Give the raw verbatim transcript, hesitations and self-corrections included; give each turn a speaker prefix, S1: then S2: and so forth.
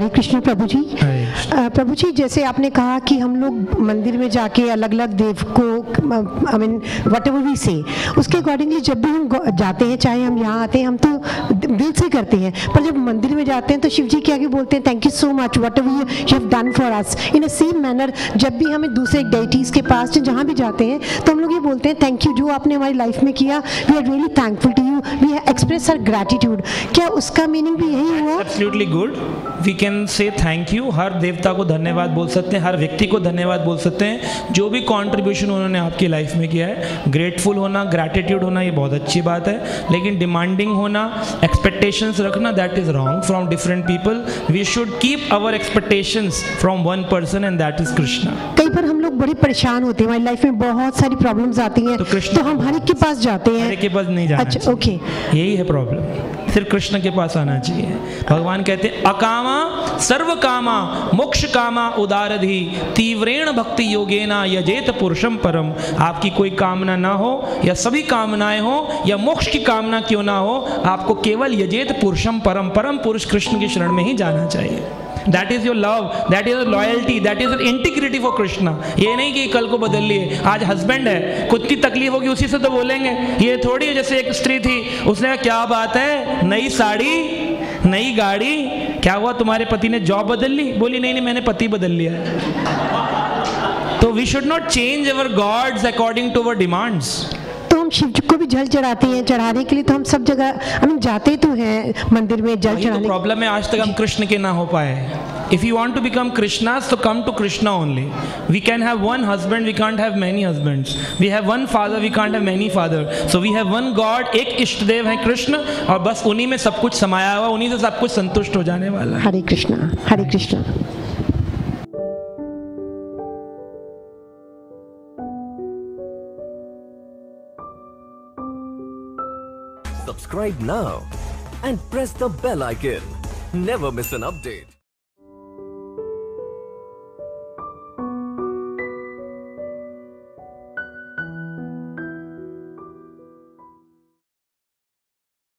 S1: हरे कृष्ण प्रभु जी। अ, प्रभु जी, जैसे आपने कहा कि हम लोग मंदिर में जाके अलग अलग देव को, I mean whatever we say, उसके अकॉर्डिंगली जब भी हम ग- जाते हैं, चाहे हम यहाँ आते हैं, हम तो दिल से करते हैं, पर जब मंदिर में जाते हैं तो शिव जी के आगे बोलते हैं thank you so much whatever you have done for us. In a same manner जब भी हमें दूसरे डेटीज़ के पास जहाँ भी जाते हैं तो हम लोग ये बोलते हैं थैंक यू, जो आपने हमारी लाइफ में किया, we are really thankful to you, we express our gratitude. क्या उसका मीनिंग भी यही हुआ?
S2: Absolutely good, we can say thank you. हर देवता को धन्यवाद बोल सकते हैं, हर व्यक्ति को धन्यवाद बोल सकते हैं जो भी कंट्रीब्यूशन उन्होंने आपकी लाइफ में किया है। ग्रेटफुल होना, ग्रैटिट्यूड होना, ये बहुत अच्छी बात है, लेकिन डिमांडिंग होना, एक्सपेक्टेशंस रखना, that is wrong from different people. We should keep our expectations from one person and that is Krishna.
S1: कई बार हम लोग बड़े परेशान होते हैं, हमारी लाइफ में बहुत सारी प्रॉब्लम्स आती हैं,
S2: तो कृष्ण
S1: तो हम हर एक के पास जाते हैं।
S2: हर एक के पास नहीं जाना
S1: अच्छा,
S2: चाहिए।
S1: ओके,
S2: यही है प्रॉब्लम, सिर्फ कृष्ण के पास आना चाहिए। भगवान कहते हैं अकामा सर्व कामा मोक्ष कामा उदारधि तीव्रेण भक्ति योगेना यजेत पुरुषम परम। आपकी कोई कामना ना हो या सभी कामनाएं हो या मोक्ष की कामना क्यों ना हो, आपको केवल यजेत पुरुषम परम, परम पुरुष कृष्ण की शरण में ही जाना चाहिए। That is your love, that is your loyalty, that is your integrity for Krishna. ये नहीं कि कल को बदल लिए, आज हस्बैंड है, कुछ की तकलीफ होगी उसी से तो बोलेंगे। ये थोड़ी है जैसे एक स्त्री थी, उसने कहा क्या बात है, नई साड़ी, नई गाड़ी, क्या हुआ तुम्हारे पति ने जॉब बदल ली? बोली नहीं नहीं मैंने पति बदल लिया है। तो we should not change our gods according to our demands.
S1: तो हम शिव जी को भी जल चढ़ाते हैं, चढ़ाने के लिए तो हम सब जगह आई मीन जाते तो हैं मंदिर में जल चढ़ाने।
S2: प्रॉब्लम है आज तक हम कृष्ण के ना हो पाए। If you want to become Krishnas, so come to Krishna only. We can have one husband, we can't have many husbands. We have one father, we can't have many father. So we have one God, एक इष्ट देव है कृष्ण, और बस उन्हीं में सब कुछ समाया हुआ, उन्हीं से सब कुछ संतुष्ट हो जाने वाला है।
S1: हरे कृष्णा, हरे Krishna.
S3: Subscribe now and press the bell icon. Never miss an update.